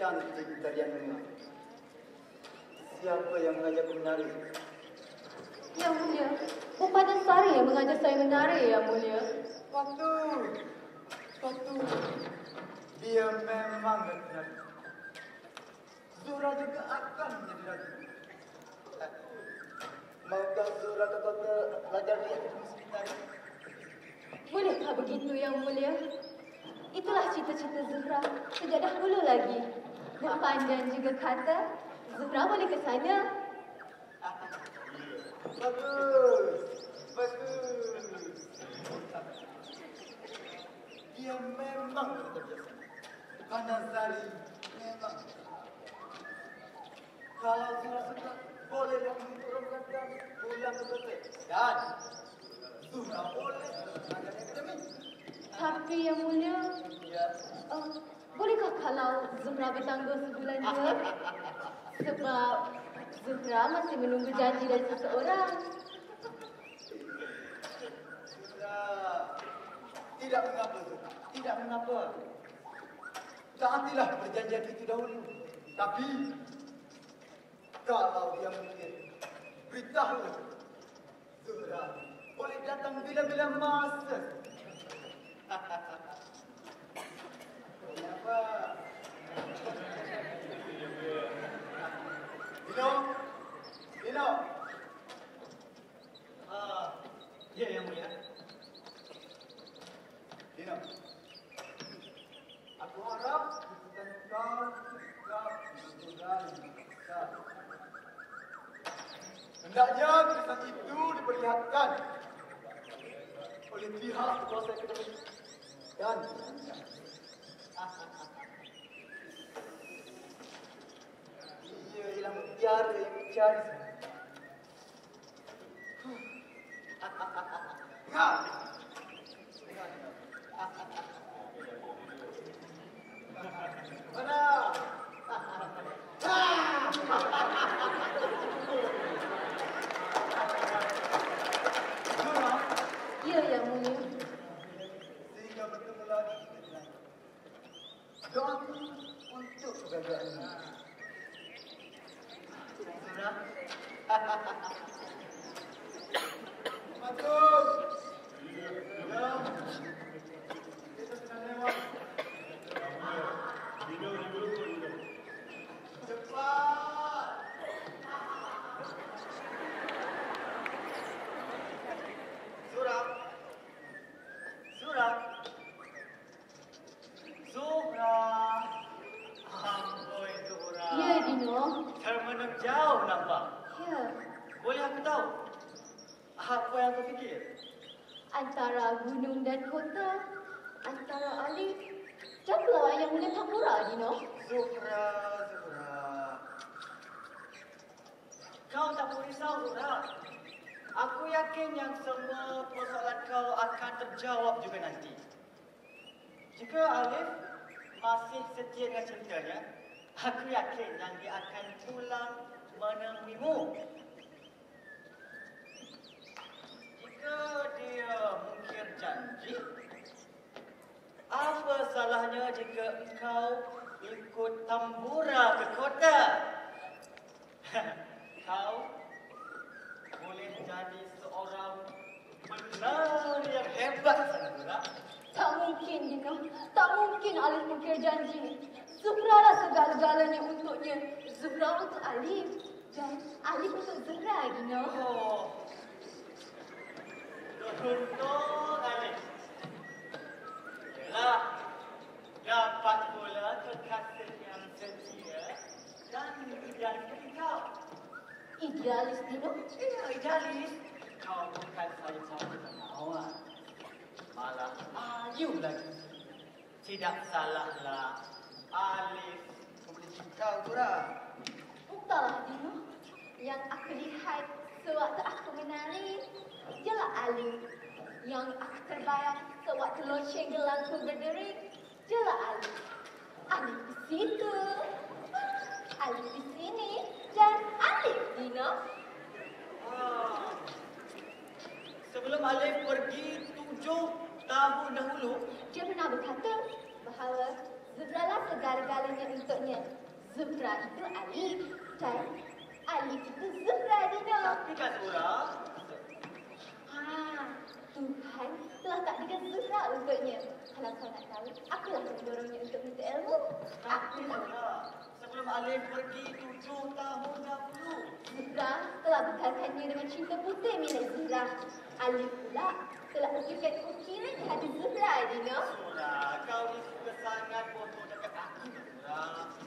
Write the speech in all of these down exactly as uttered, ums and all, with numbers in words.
cantik tarianmu. Siapa yang mengajarku menari? Yang Mulia, Pupada Sari yang mengajar saya menari, Yang Mulia. Waktu, waktu dia memang menari. Zura juga akan menjadi raja. Maukah Zura tetap belajar dia musik menari? Bolehkah begitu, Yang Mulia? Itulah cita-cita Zuhra sejak dahulu lagi. Depan dan juga kata, Zuhra boleh ke sana. Bagus, bagus. Dia memang terbiasa. Panasari memang. Kalau Zuhra suka, bolehlah menurunkan kami pulang ke kota. Dan Zuhra boleh mengajar akademi. Tapi Yang Mulia, Ya. uh, bolehkah kalau Zuhra bertangguh sebulan dua? Sebab Zuhra masih menunggu janji dari seseorang. Sudah. Tidak mengapa, Zuhra. Tidak mengapa. Taatilah perjanjian itu dahulu. Tapi, kalau dia mungkin, beritahu Zuhra boleh datang bila-bila masa. Kenapa? Dino? Dino? Ah, ya, Yang Mulia. Dino? Aku harap tentang sikap Zuhra yang besar. Hendaknya tulisan itu diperlihatkan oleh pihak kuasa akademik dan ia ialah mutiara yang mencari. Dengar! Dengar, dengar. Mana? Zura, Ya, Yang Mulia. sehingga bertemu lagi dengan doaku untuk kebahagiaan. Zura, Matur. Ya. Kita sedang lewat. Cepat. Zura. Zura. Zura. amboi Zura. Ya, Dino. Termenung jauh nampak. Ya. Boleh aku tahu apa yang kau fikir? Antara gunung dan kota, antara alif dan pulau Yang Mulia Tambura, Dino. Zuhra, Zuhra. Kau tak perlu risau, Zura. Aku yakin yang semua persoalan kau akan terjawab juga nanti. Jika Alif masih setia dengan cintanya, aku yakin yang dia akan pulang menemuimu. Jika dia mungkir janji, apa salahnya jika engkau ikut Tambura ke kota? Kau boleh jadi seorang penari yang hebat, Sandra. Tak mungkin, Dino. Tak mungkin Alif mungkir janji. Zuhra lah segala-galanya untuknya. Zuhra untuk Alif. Dan Alif untuk Zuhra, Dino. Oh, beruntung Alif. Yalah, dapat pula kekasih yang setia dan idealis seperti kau. Idealis, Dino. Ya, idealis. Kau bukan saja cantik awal, malah ayu lagi. Tidak salahlah Alif membenci kau, Zura. Entahlah, Dino. Yang aku lihat sewaktu aku menari, ialah Alif. Yang aku terbayang sewaktu loceng gelangku berdering, ialah Alif. Alif di situ, Alif di sini, dan Alif, Dino. Ah. Sebelum Alif pergi tujuh tahun dahulu, Dia pernah berkata bahawa Zuhra lah segala-galanya untuknya. Zuhra itu Alif dan Alif itu Zuhra, Dino. Tapi Kak Zura, Ha, Tuhan telah takdirkan Zuhra untuknya. Kalau kau nak tahu, akulah yang mendorongnya untuk minta ilmu. tapi Zura, sebelum Alif pergi tujuh tahun dahulu. Zuhra telah bekalkannya dengan cinta putih milik Zuhra. Alif pula telah ukirkan ukiran di hati Zuhra, Dino. Zura, kau ni suka sangat foto dekat aku, Zura.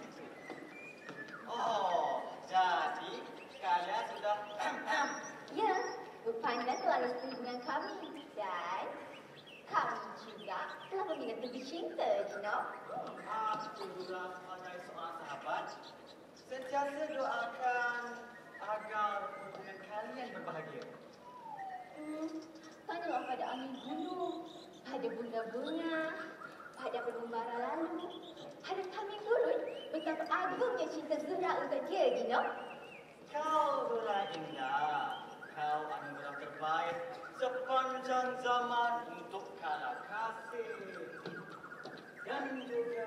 Oh, jadi kalian sudah Ya, berpandang telah restu dengan kami dan kami juga telah membina tubuh cinta, Dino. aku Zura sebagai seorang sahabat sentiasa doakan agar hubungan kalian berbahagia. Hmm, tanyalah pada angin gunung, pada bunga-bunga, pada pengembara lalu, pada kami gurun, betapa agungnya cinta Zuhra untuk dia, Dino. Kau Zura indah, kau anugerah terbaik sepanjang zaman untuk kala kasih dan juga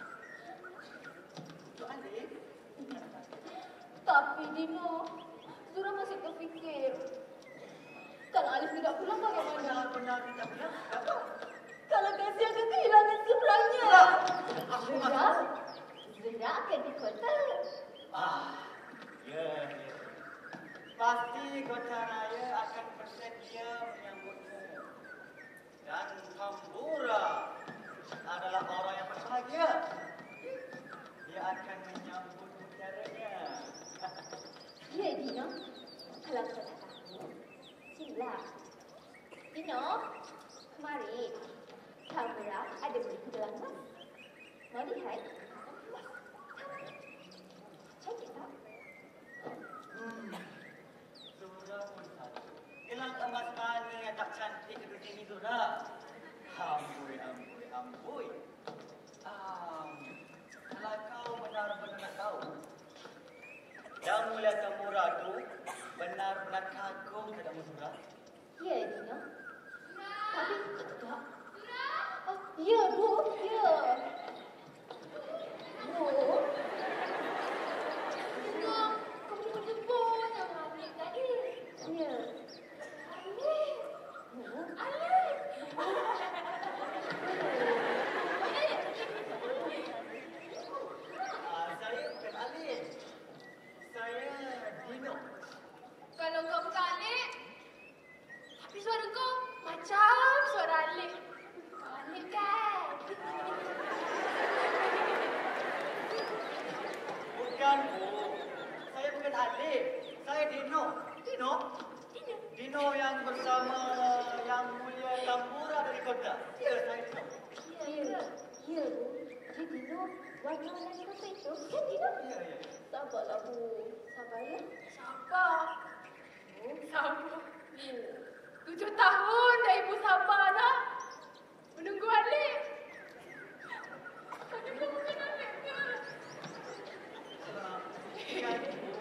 untuk Alif. Tapi, Dino, Zuhra masih terfikir, kalau Alif tidak pulang bagaimana? Benar-benar tidak bilang apa? Kalau kasih akan kehilangan Zuhranya. Aku Zuhra, Zuhra akan di kota. Ah, ya, ya. Pasti Kota Raya akan bersedia menyambutmu. Dan Tambura adalah orang yang berbahagia. Dia akan menyambut udaranya. Ya, Dino. Kalau kau tak tahu, sila. Dino, mari. Tambura ada buku dalam mas. Mau lihat? Cantik tak? Hmm. Zura pun satu. Gelang emas mana yang tak cantik di dunia ini, Zura? Amboi, amboi, amboi. Um, kalau kau benar-benar nak tahu, yang mulia Tambura tu benar-benar kagum padamu, Zura. Ya, Dino. Tapi tak. Oh, ya, Bu. Ya. Bu. Dino, kamu jemput yang Alif tadi. Ya. Alif. Bu. Alif. Ah, saya bukan Alif. Saya Dino. Kalau kau bukan Alif, tapi suara kau macam suara Alif. Alif kan? Bukan, Bu. Saya bukan Alif. Saya Dino. Dino? Dino. Dino yang bersama yang mulia Tambura dari kota. Ya, saya Dino. Ya. Ya, Bu. Ya, Dino. Warna-warna di kota itu. Kan, Dino? Ya, ya. Sabarlah, Bu. Sabar, ya. Sabar. Sabar. Tujuh tahun dah ibu sabar nak. Menunggu Alif. Tapi kau bukan Alif ke? Bukan, Bu.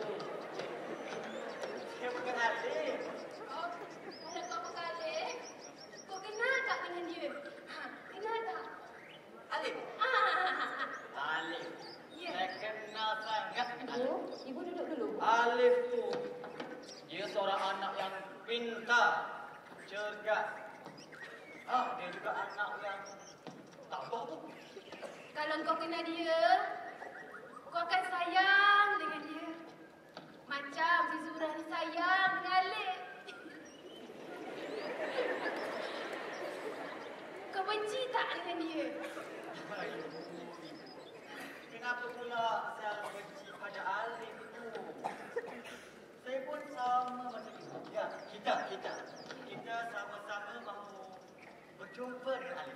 Saya bukan Alif. Oh, kalau kau bukan Alif, kau kenal tak dengan dia? Ha, kenal tak? Alif. Ah, Alif. Ya. Saya kenal sangat dengan Alif. Bu, Ibu duduk dulu, Bu. Alif tu, dia seorang anak yang pintar, cergas. Ah, dia juga anak yang tabah tu. kalau kau kenal dia, kau akan sayang dengan dia. Macam si Zura ni sayang dengan Alif. Kau benci tak dengan dia? Ayu, kenapa pula saya benci pada Alif itu? Saya pun sama macam itu. Ya, kita, kita. Kita sama-sama mahu berjumpa dengan Alif.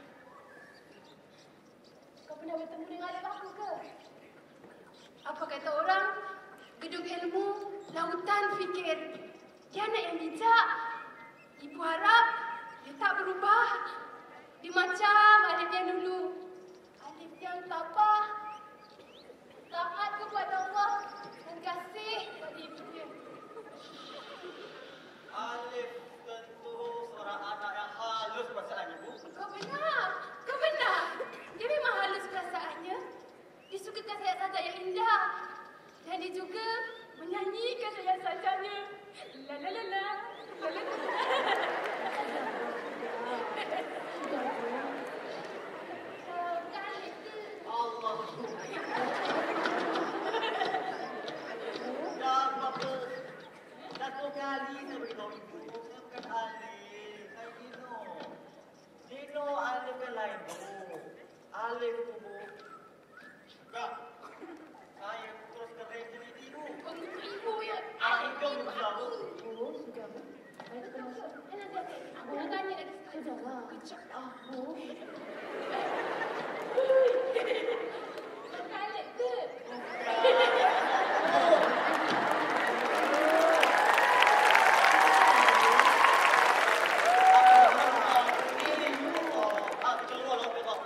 Kau pernah bertemu dengan Alif aku ke? Apa kata orang? Gedung ilmu, lautan fikir. Dia anak yang bijak. Ibu harap dia tak berubah. Dia macam Alif yang dulu. Alif yang tabah. Taat kepada Allah dan kasih pada ibu dia. Alif tentu seorang anak yang halus perasaannya, Bu. Kau benar. Kau benar. Dia memang halus perasaannya. Dia suka kasih sayang yang indah. Dan dia juga menyanyikan saya sajanya. La la la la. La la la. Allah. Dah berapa? Satu kali saya beritahu ibu, saya bukan Alif. Saya Dino. Dino Alif yang lain tu. Alif tu bu. Enggak. Saya terus keren jadi Dino. Untuk ibu ya. Ah, itu bersama. Oh, sudah. Baik, termasuk. Aku nak tanya lagi sekali. Sudahlah. Kejap. Aku. Khalid ke? Ah, keluar lah, keluar.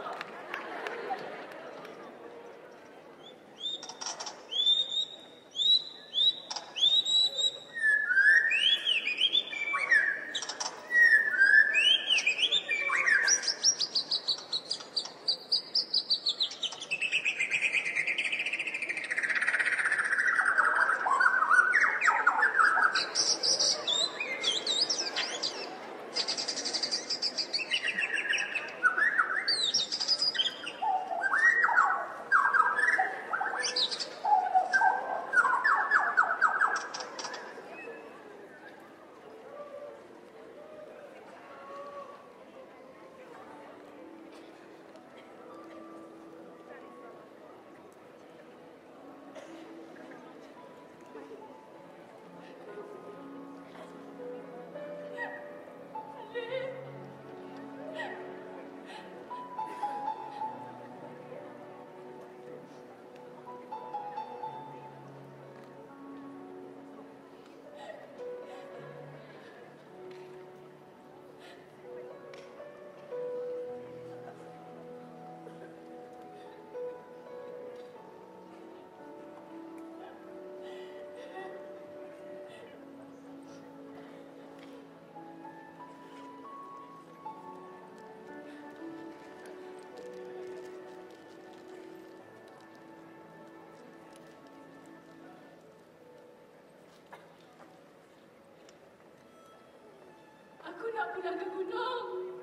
Aku nak pulang ke gunung.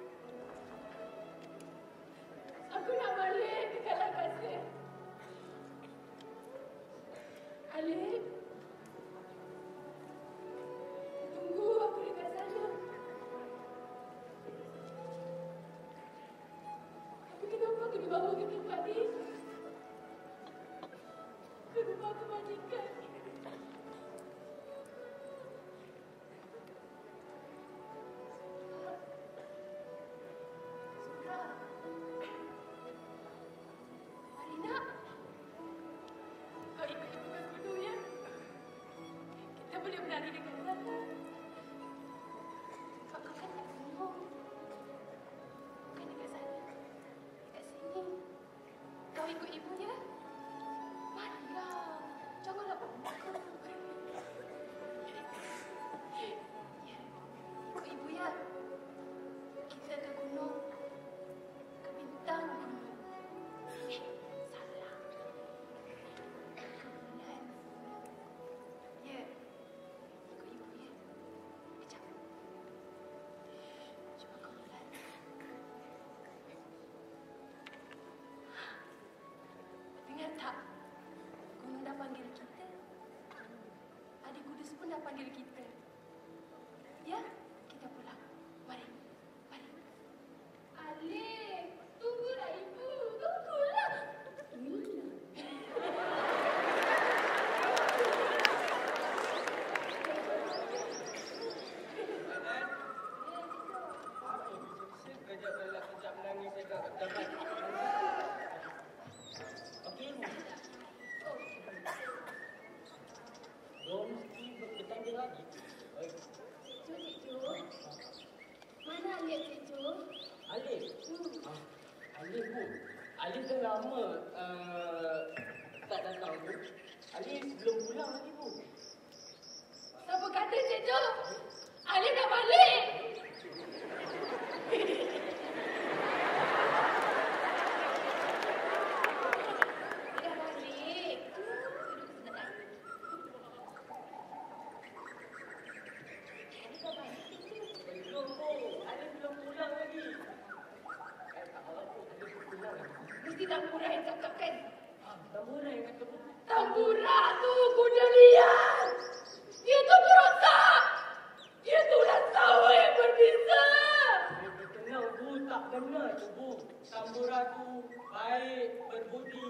Aku nak balik ke Kalang Kasih. Alif, tunggu aku dekat sana. Tapi kenapa aku dibawa ke tempat ni? Ke rumah kebajikan. Marina, kau ikut ibu ke gunung ya? Kita boleh berlari dekat sana. Kau kau kan kat gunung. Bukan dekat sana. Dekat sini. Kau ikut ibu ya? Marilah. Janganlah buka. Ya. Ikut ibu ya. Kita ke gunung. Ke bintang gunung. Eh, salah. Ke bulan. Ya. Ikut ibu ya. Kejap. Cuba ke bulan. Dengar tak? Gunung dah panggil kita. Adik Kudus pun dah panggil kita. Ya, kita pulang. Mari. Mari. Alif, tunggulah ibu. Tunggulah. Kejap belak, kejap menangis dekat tempat. Okey, belum mesti bertanda lagi. Baik. Cikgu, cikgu. Mana Alif, cikgu? Alif. Ah, Alif bu. Alif dah lama uh, tak datang bu. Alif belum pulang lagi bu. Siapa kata, cikgu? Alif dah balik. Dia dah balik. Tambura tu kuda liar. Dia tu berotak. Dia tu ulat sawah yang berbisa. Eh, tenang Bu, tak benar tu Bu. Tambura tu baik, berbudi.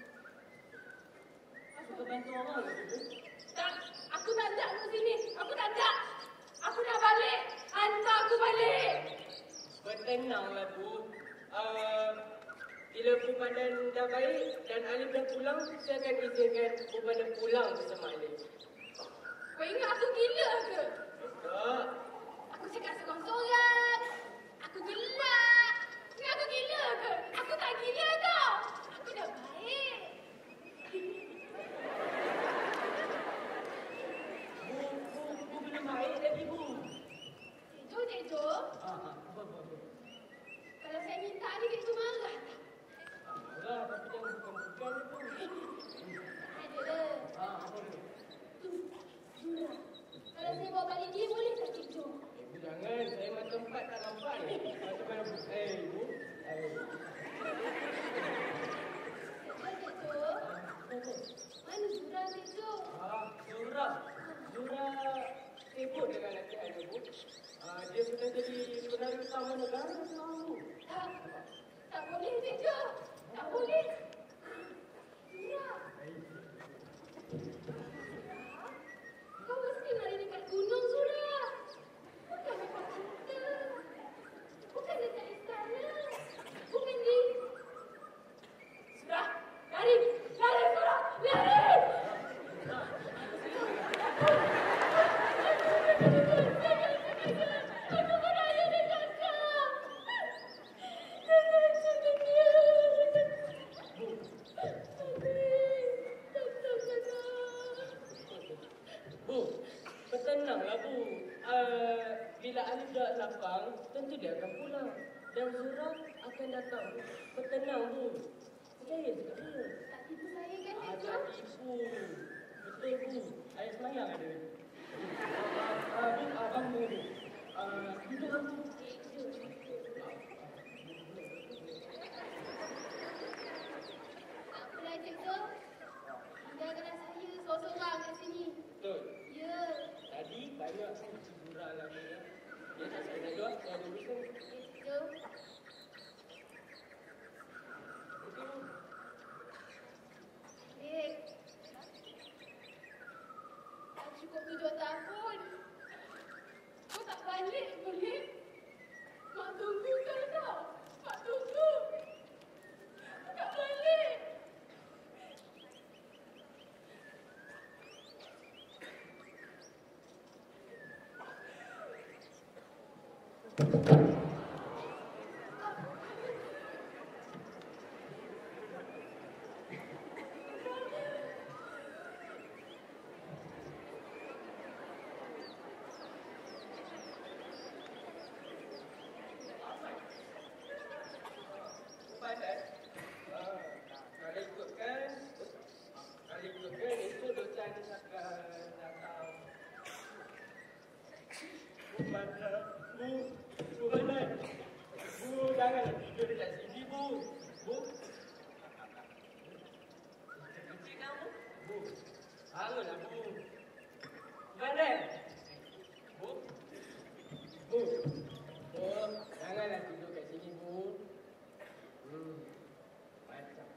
Suka bantu orang ke Bu? Tak, aku tak nak di sini. Aku tak nak. Aku nak balik. Hantar aku balik. Bertenanglah Bu. Uh, bila Bu Pandan dah baik dan Alif dah pulang, saya akan izinkan Bu Pandan pulang bersama Alif. Kau ingat aku gila ke? Tak. Aku cakap seorang-seorang. Aku gelak. Ingat aku gila ke? Aku tak gila tau. Aku dah baik. Bu, Bu, Bu belum baik lagi Bu. Tejo, Tejo. Ah, apa, apa, apa. Kalau saya minta ni, Tejo marah tak? Marah, tapi jangan bukan-bukan Bu. Ada lah. Ah, apa tu? Tu, Zura. Kalau saya bawa balik dia, boleh tak Tejo? Eh, Bu jangan, saya macam empat tak nampak ni. Macam mana Bu? Eh, Bu. Eh. Tejo, Tejo. Mana Zura, Tejo? Ah, Zura. Zura sibuk dengan adik ada Bu. Ah, dia sudah jadi penari utama negara sekarang Bu. Tak, tak boleh Tejo. Tak boleh. Zura. Kau mesti lari dekat gunung, Zura. Bukan dekat cinta. Bukan dekat istana. Bukan di... Zura, lari. Lari, Zura. Lari. Aku berada dekat kau. Jangan jangan dia. Bu, bertenanglah Bu. Uh, bila Alif dah lapang, tentu dia akan pulang. Dan Zura akan datang Bu. Bertenang Bu. Percaya je kat saya. Tak tipu saya kan, Ah, Tejo? tak tipu. Betul Bu. Ayat semayang ada. Ah, ah, Bu, abang Bu. Ah, duduk Bu. Tak apalah, Tejo. Tinggalkanlah saya seorang-seorang kat sini. Betul. Ya, Tadi banyak Bu Zura lagi ya. Dia tak saya jawab, saya ada urusan. Tejo. Okey Bu. Dek. Dah cukup tujuh tahun. Kau tak balik boleh? Mak tunggu kau tau. Mak tunggu. Tak balik. Padan. Ah, kalau ikutkan, kalau ikutkan itu dosa dia akan datang. Bu Padan, Bu, Bu Padan. Bu jangan tidur dekat sini Bu. Bu. Kecil kamu? Bu. Bangunlah Bu. Bu Padan. Bu. Bu. Bu, janganlah tidur kat sini Bu. Hmm, macam.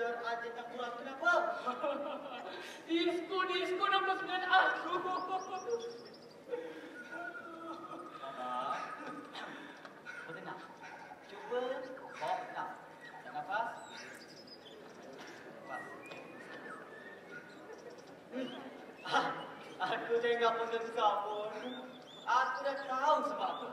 Mister Adik tak kurang kenapa? Disko, disko enam belas bulan aku. Baba, bertenang. Cuba bawa tenang. Tarik nafas. Nafas. Hmm. Ah, aku tengok pendengar pun. Aku dah tahu sebab apa.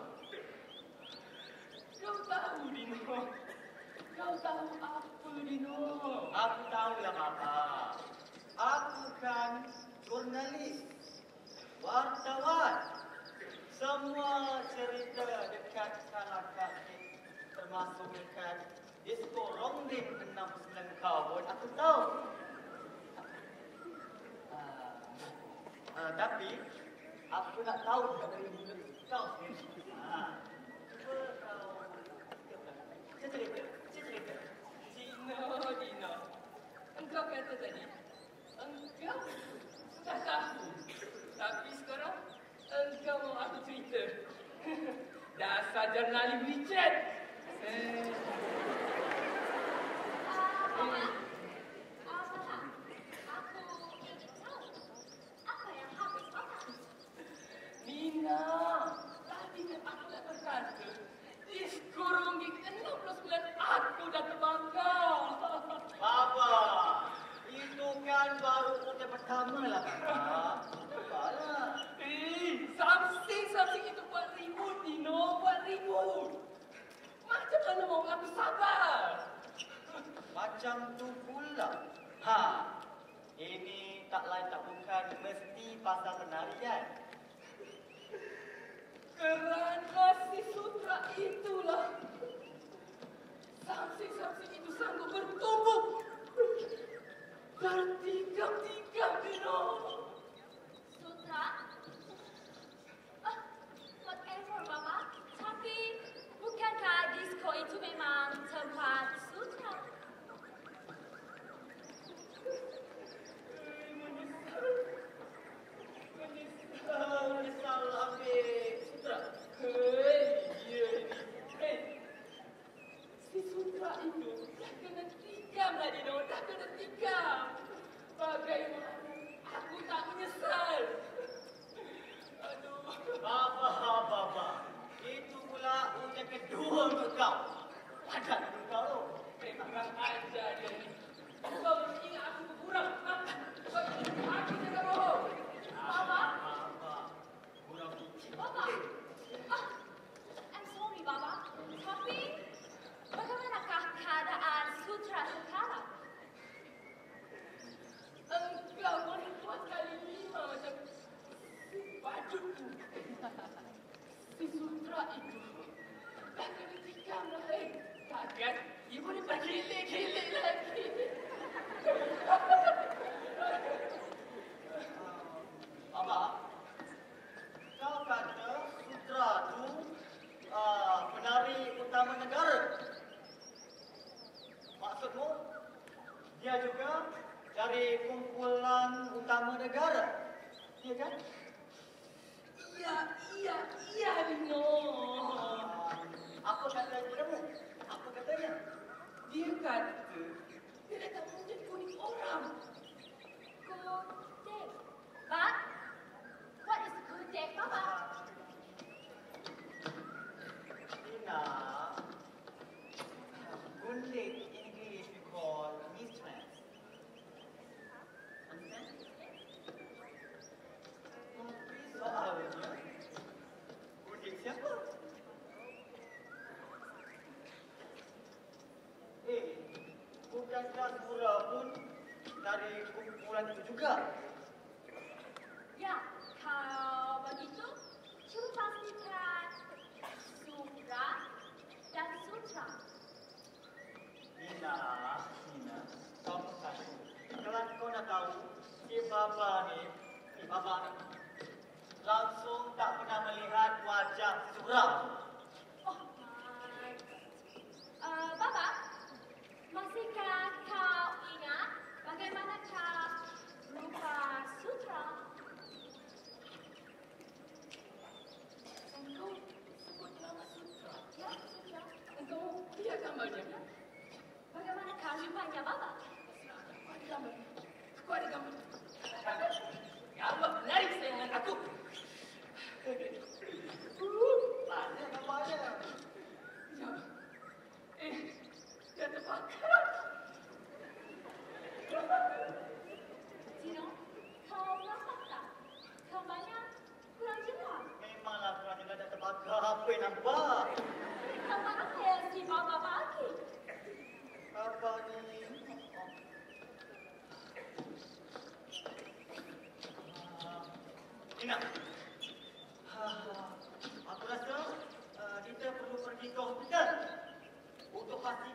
Kau tahu, Dino. Kau tahu apa, Dino? Aku tahu lah, Baba. Aku kan jurnalis, wartawan. Semua cerita dekat Kalakat, termasuk dekat disko Rongdin enam puluh sembilan kau pun aku tahu. Uh, uh, tapi, aku nak tahu juga dari mulut kau sendiri. Uh, cuba kau... Saya cerita, saya cerita. Dino, Dino. Engkau kata tadi, engkau sudah tahu. Tapi sekarang, engkau mau aku cerita. Dasar jurnalis Richard. Eh. Ah, Mama. Ah, Mama. Aku ingin tahu apa yang habis makan. Nina, tadi kan aku dah berkata, disko ronggit enam belas bulan aku dah terbakar. Baba, itu kan baru ujian pertama lah, Baba. Sabarlah. Eh, something-something itu buat ribut, Dino. Buat ribut. Macam mana mau aku sabar? Macam tu pula. Ha, ini tak lain tak bukan mesti pasal penarian. Kerana si sutra itulah. Something-something itu sanggup bertubuh. Bertikam-tikam, Dino. Sutra? Ah, whatever, Mama. Tapi, bukankah disko itu memang tempat sutra? Eh, menyesal. Menyesal. Menyesal ambil sutra. Hei, dia ini. Hei, si sutra itu dah kena tikam lah, Dino. Dah kena tikam. Bagaimana aku tak menyesal? Aduh. Baba, Baba. Itu pula ujian kedua untuk kau. Padan untuk kau tu. Eh, kurang ajar dia ni. Kau ingat aku berkurang? Ha? Kau ingat aku cakap bohong? Baba? Baba, kurang suci. Baba? Ah, I'm sorry, Baba. Tapi, bagaimanakah keadaan sutra sekarang? Engkau boleh buat kali lima macam si badut tu. Si sutra itu dah kena tikam lah, eh. Takkan dia boleh bergelik-gelik lagi. Baba, kau kata sutra tu uh, penari utama negara. Maksudmu, dia juga dari kumpulan utama negara. Iya kan? Iya, iya, iya, Dino. Uh, apa kata kamu? Apa katanya? Dia kata dia datang menjadi kuning orang. Kudek. But, what is kudek, Baba? Ina, kulit in English we call mistress. Understand? Tapi soalnya, kulit siapa? Eh, bukankah Sura pun dari kumpulan itu juga? Ya, kalau begitu, cuba pastikan sutra dan sutra. Nina, Nina, kamu tahu. Kalau kau nak tahu, si Baba ni, si Baba ni, langsung tak pernah melihat wajah Sura. Oh my. Uh, Baba, masihkah kau ingat bagaimanakah rupa sutra? Engkau sebut nama sutra. Ya, sutra. Engkau lihat gambarnya kan? Bagaimanakah rupanya, Baba?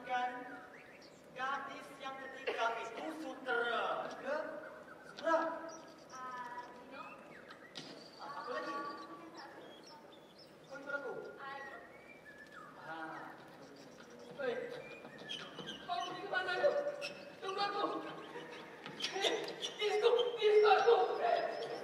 bukan? Gadis yang ketika itu sutera. Ke? Sutera? Ah, Dino. Apa lagi? Kau ikut aku? Ah, Ha. Hei, kau pergi ke mana tu? Tunggu aku. Hei, disco, disco aku. Hei.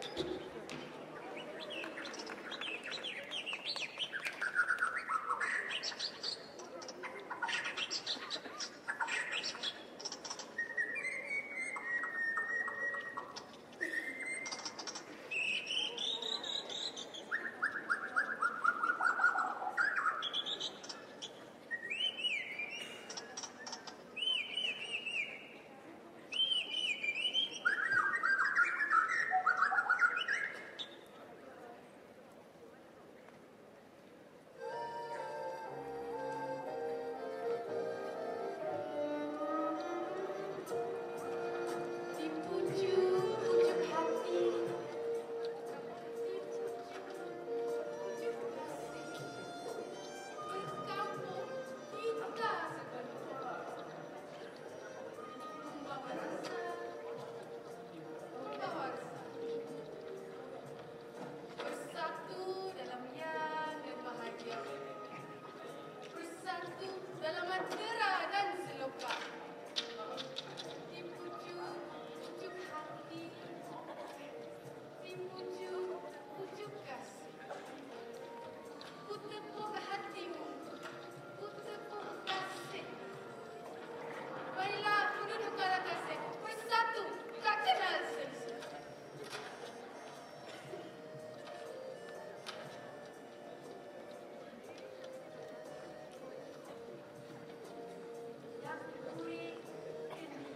Di pucuk-pucuk hati, di pucuk-pucuk kasih, berkampung kita sekeluarga. Membawa rasa, membawa rasa, bersatu dalam riang dan bahagia, bersatu dalam antara dan selopak. Di pucuk-pucuk hati, di pucuk-pucuk kasih, ku tepuk hatimu, ku tepuk kasih. Marilah penduduk kala kasih bersatu, tak kenal selisih. Yang kurik ini,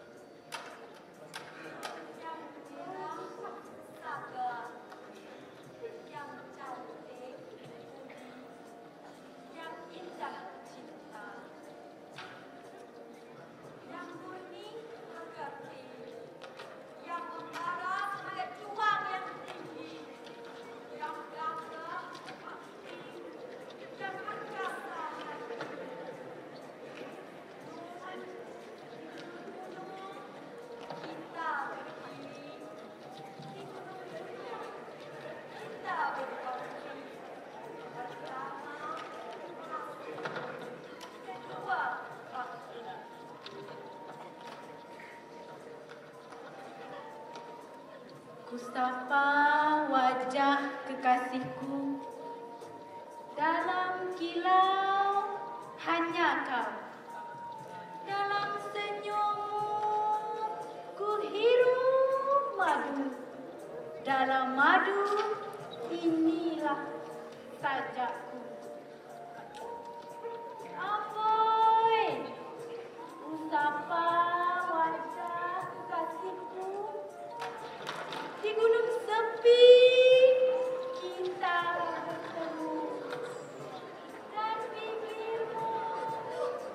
yang cerah sabar, yang cantik budi, yang indah cinta, yang murni mengerti, yang utara ada juang yang tinggi, yang gagah aktif, yang angkasa hati. Kita berdiri di gunung Bintang. Kita berkongsi bersama hasil kedua bakti. Ku sapa wajah kekasihku, dalam kilau hanya kau. Dalam senyummu ku hirup madu, dalam madu inilah sajakku. Amboi, ku sapa wajah kekasihku, di gunung sepi kita bertemu, dan bibirmu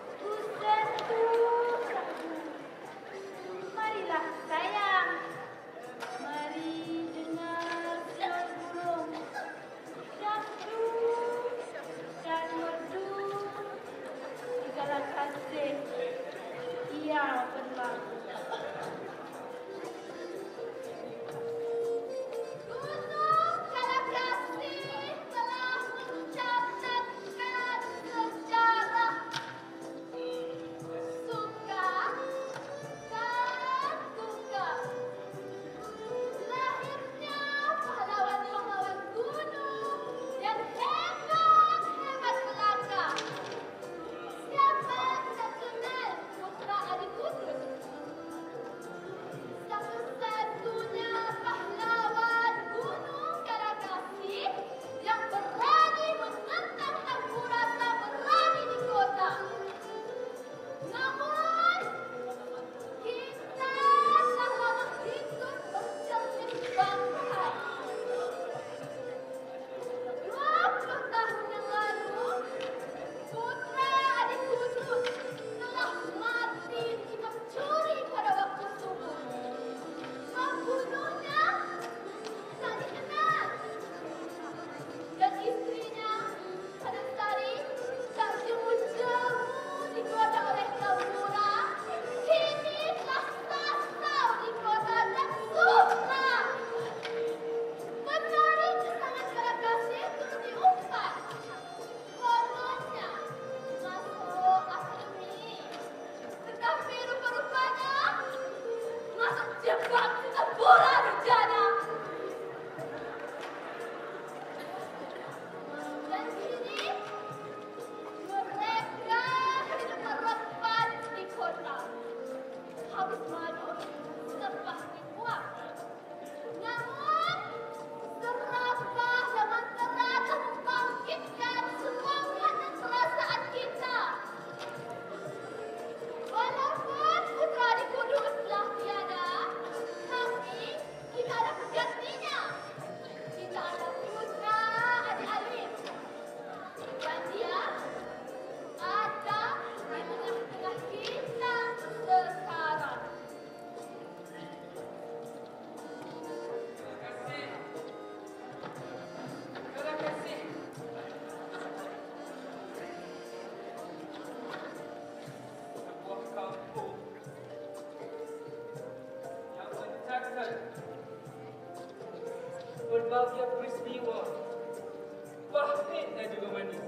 berbagai peristiwa, pahit dan juga manis.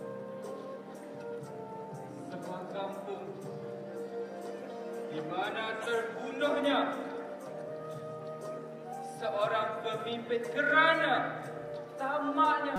Sebuah kampung di mana terbunuhnya seorang pemimpin kerana tamaknya